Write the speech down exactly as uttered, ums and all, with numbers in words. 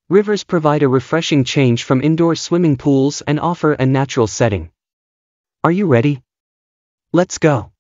Rivers provide a refreshing change from indoor swimming pools and offer a natural setting. Are you ready? Let's go.